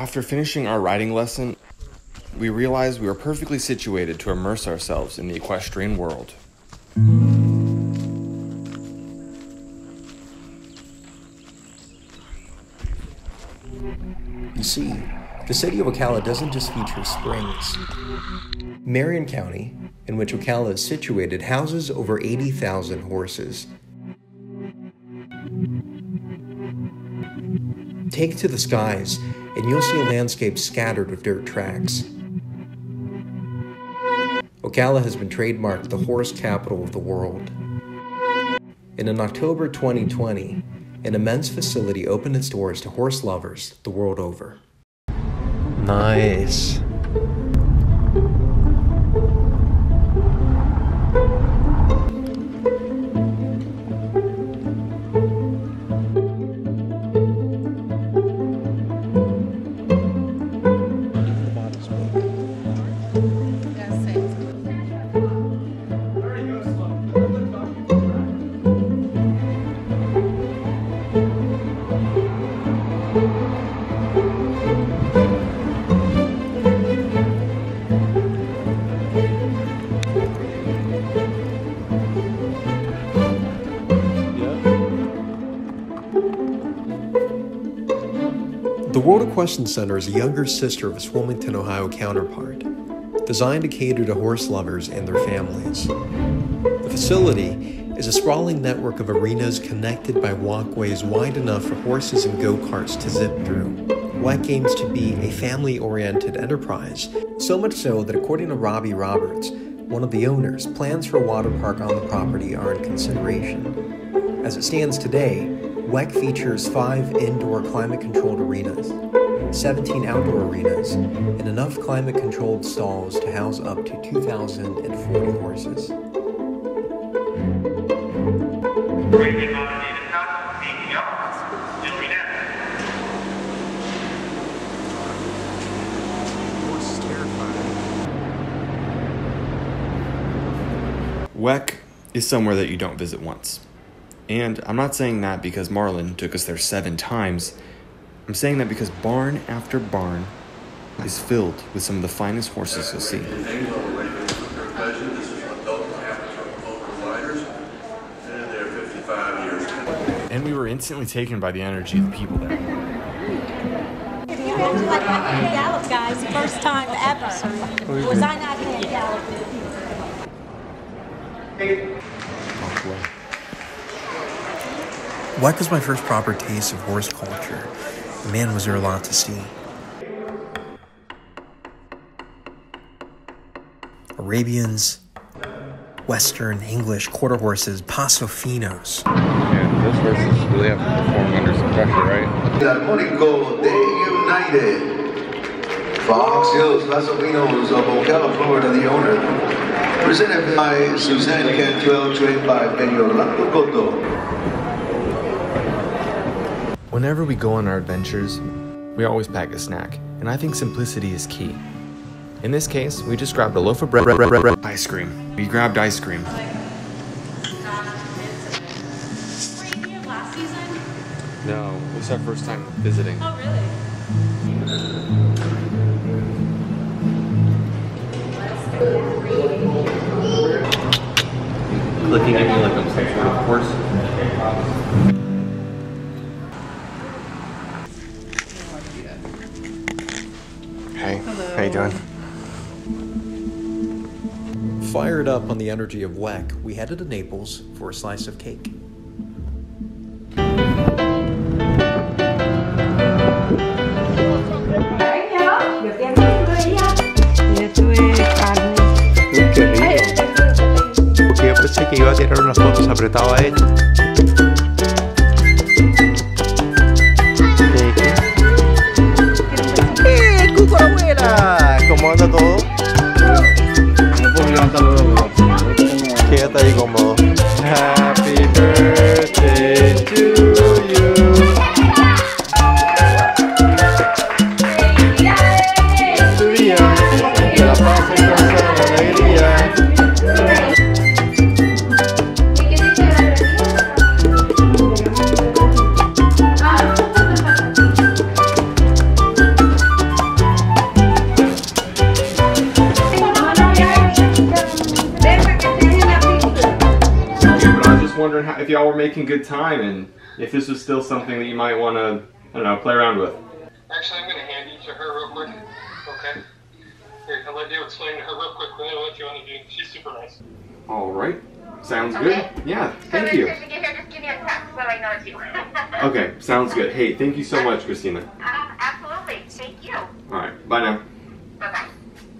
After finishing our riding lesson, we realized we were perfectly situated to immerse ourselves in the equestrian world. You see, the city of Ocala doesn't just feature springs. Marion County, in which Ocala is situated, houses over 80,000 horses. Take to the skies, and you'll see a landscape scattered with dirt tracks. Ocala has been trademarked the horse capital of the world. And in October 2020, an immense facility opened its doors to horse lovers the world over. Nice. The World Equestrian Center is a younger sister of its Wilmington, Ohio counterpart, designed to cater to horse lovers and their families. The facility is a sprawling network of arenas connected by walkways wide enough for horses and go-karts to zip through. WEC aims to be a family-oriented enterprise, so much so that according to Robbie Roberts, one of the owners, plans for a water park on the property are in consideration. As it stands today, WEC features 5 indoor climate-controlled arenas, 17 outdoor arenas, and enough climate-controlled stalls to house up to 2,040 horses. WEC is somewhere that you don't visit once. And I'm not saying that because Marlon took us there 7 times. I'm saying that because barn after barn is filled with some of the finest horses you'll see. And we were instantly taken by the energy of the people there. You had like hand gallop, guys, the first time ever. Was I not hand galloping? WEC was my first proper taste of horse culture, and man, was there a lot to see. Arabians, Western, English, quarter horses, Paso Finos. Yeah, those horses really have to perform under some pressure, right? Harmonico de United. Fox Hills Paso Finos of Ocala, Florida, the owner. Presented by Suzanne Cantrell, trained by Benio Cotto. Whenever we go on our adventures, we always pack a snack, and I think simplicity is key. In this case, we just grabbed a loaf of bread, ice cream. We grabbed ice cream. No, this is our first time visiting. Oh, really? Looking at me like I'm some sort of horse. Hey, how you doing? Fired up on the energy of WEC, we headed to Naples for a slice of cake. Yo pensé que iba a tirar unas fotos apretado a él. ¡Cuco abuela! ¿Cómo anda todo? No puedo levantarlo luego. Quédate ahí cómodo. Happy birthday to you. Tu día, que la pases con sana alegría. wondering if y'all were making good time and if this was still something that you might want to, I don't know, play around with. Actually, I'm going to hand you to her real quick. Okay. Here, I'll let you explain to her real quick what you want to do. She's super nice. All right. Sounds good. Yeah, thank you. Just give me a text so I know it's you. Okay, sounds good. Hey, thank you so much, Christina. Absolutely. Thank you. All right, bye now. Bye-bye.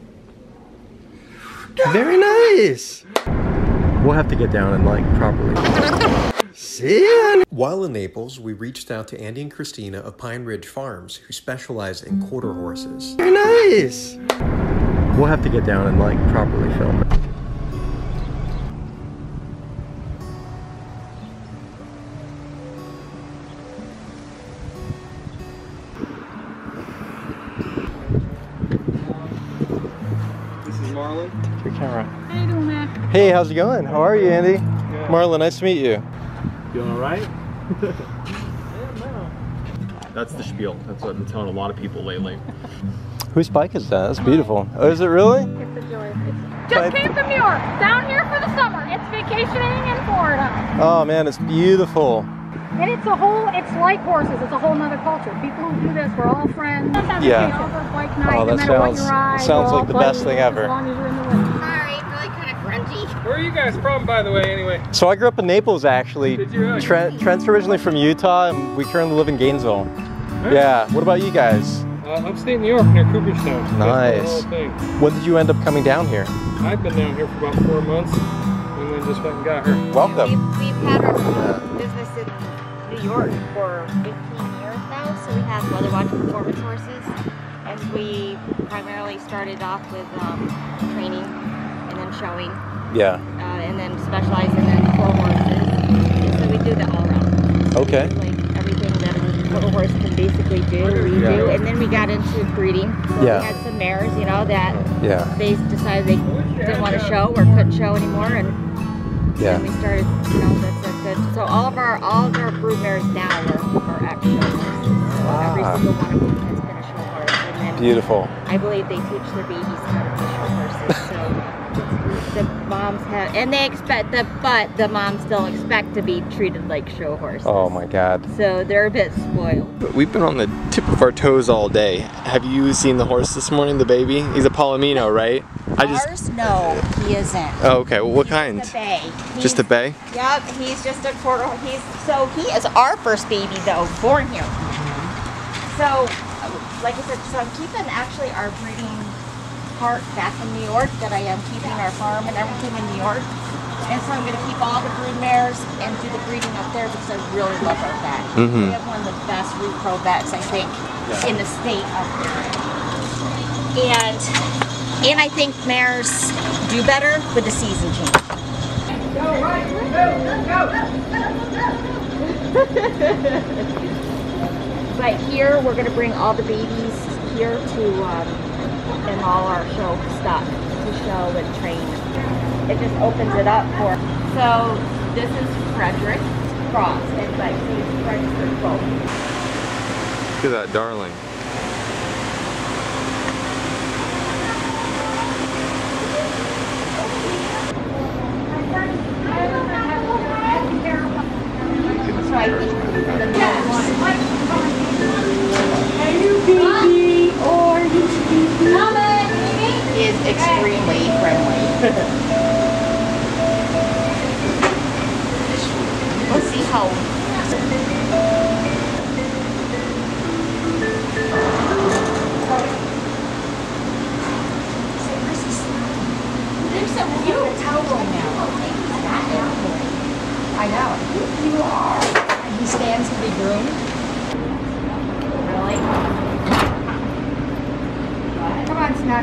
Very nice. We'll have to get down and like properly. See ya. While in Naples, we reached out to Andy and Christina of Pine Ridge Farms, who specialize in quarter horses. Very nice. We'll have to get down and like properly film it. Marlon. Take your camera. How you doing, man? Hey, how's it going? How are you, Andy? Good. Marlon, nice to meet you. Doing all right? That's the spiel. That's what I'm telling a lot of people lately. Whose bike is that? That's beautiful. Oh, is it really? It's a joy. Just came from New York, down here for the summer. It's vacationing in Florida. Oh man, it's beautiful. And it's like horses. It's a whole nother culture. People who do this, we're all friends. Yeah. Over bike night, Oh, no that matter what you ride, sounds we're like the all best buddies thing ever. As long as you're in the wind. Sorry, really kind of grungy. Where are you guys from, by the way, anyway? So I grew up in Naples, actually. Did you really? Trent's originally from Utah, and we currently live in Gainesville. Right. Yeah. What about you guys? Upstate New York, near Cooperstown. Nice. That's the whole thing. When did you end up coming down here? I've been down here for about 4 months, and then just went and got her. Welcome. We've had our business in New York for 15 years now, so we have weather watch performance horses, and we primarily started off with training and then showing, Yeah. and then specializing in four horses, and so we do that all around. So Okay. we do, like everything that a quarter horse can basically do, we do, and then we got into breeding. So Yeah. we had some mares, you know, that Yeah. they decided they didn't want to show or couldn't show anymore, and Yeah. then we started, you know, that's good. So all of our brood mares now are actual horses. So every single one of them has been a show horse, and then Beautiful. I believe they teach their babies how to be show horses. So the moms have, and they expect but the moms still expect to be treated like show horses. Oh my God. So they're a bit spoiled. We've been on the tip of our toes all day. Have you seen the horse this morning, the baby? He's a Palomino, right? Ours? No, he isn't. Oh, okay. Well, what kind? He's a bay. Just a bay? Yep, he's just a quarter. He is our first baby though, born here. So, like I said, so I'm keeping actually our breeding part back in New York. That I am keeping our farm and everything in New York. And so I'm going to keep all the brood mares and do the breeding up there because I really love our vet. We have one of the best repro vets I think in the state up there. And I think mares do better with the season change. But here we're going to bring all the babies here to and all our show stuff to show and train. It just opens it up for. So this is Frederick Cross, and like he's Frederick both. Look at that darling. So I think is extremely friendly. Let's see how. There's some cute towel now. I know. You are. And he stands to be groomed. Really? Come on, Snuck.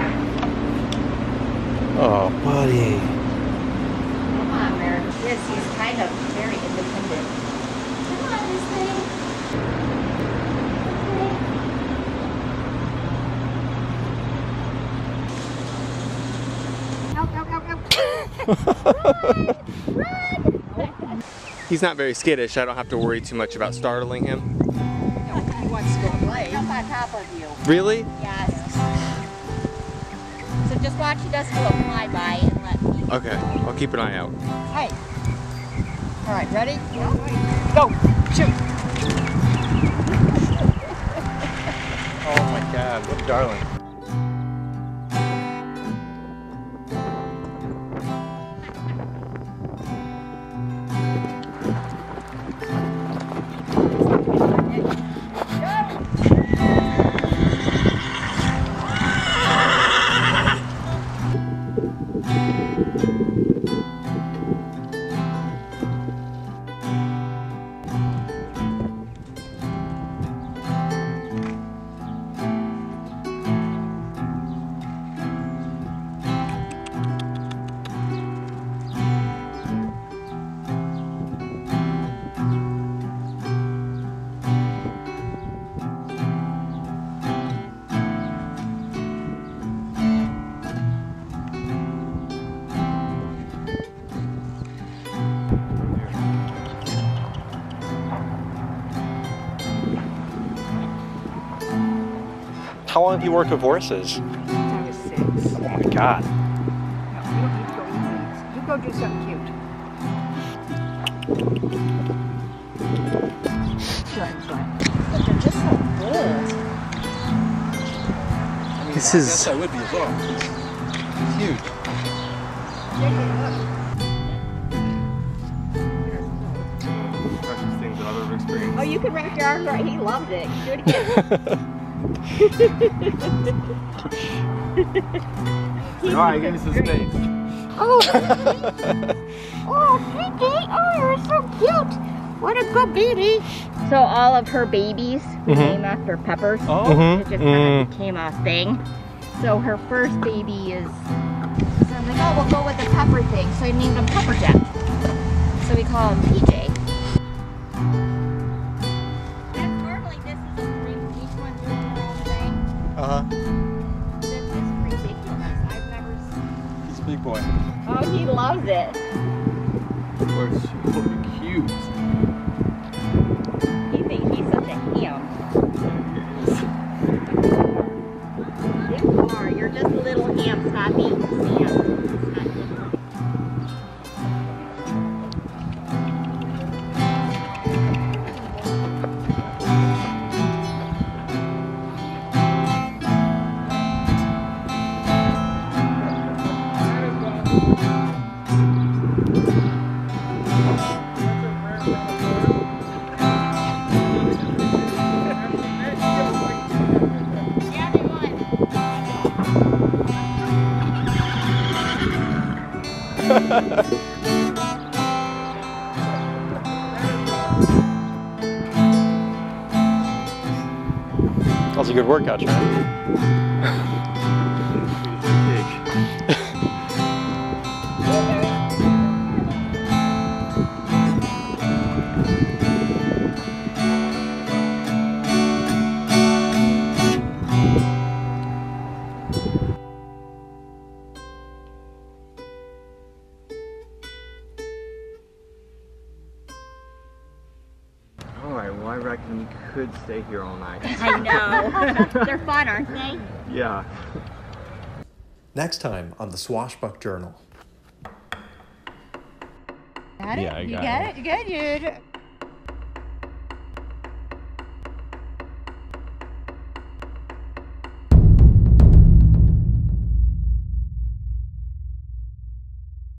Oh, buddy. Come on, Mary. Yes, he's kind of very independent. Come on, this thing. He's not very skittish. I don't have to worry too much about startling him. No, he wants to go play. Jump on top of you. Really? Yes. So just watch he doesn't go fly by and let me. Okay, I'll keep an eye out. Hey. All right, ready? Go. Shoot. Oh my God, what a darling. How long have you worked with horses? Since I was 6. Oh my God. No, you don't need to go easy. You go do something cute. But they're just so good. This is... I guess I would be as well. It's huge. Precious things that I've ever experienced. Oh, you can wrap your arms around. He loved it. Do it again. Alright, give me some space. Oh, oh, PJ, oh, you're so cute. What a good baby. So all of her babies named after peppers. Oh. It just kind of became a thing. So her first baby is, so I'm like, oh, we'll go with the pepper thing. So I named him Pepper Jack. So we call him PJ. That's normally, this is a dream. Each one doing their own thing. This is ridiculous. I've never seen. He's a big boy. Oh, he loves it. We're super cute. He thinks he's such a ham. You are. You're just a little ham. Stop eating sand. That was a good workout, Trent. Alright, well I reckon you could stay here all night. I know. They're fun, aren't they? Yeah. Next time on the Swashbuck Journal. Got it? Yeah, I You got got it. it? You good? You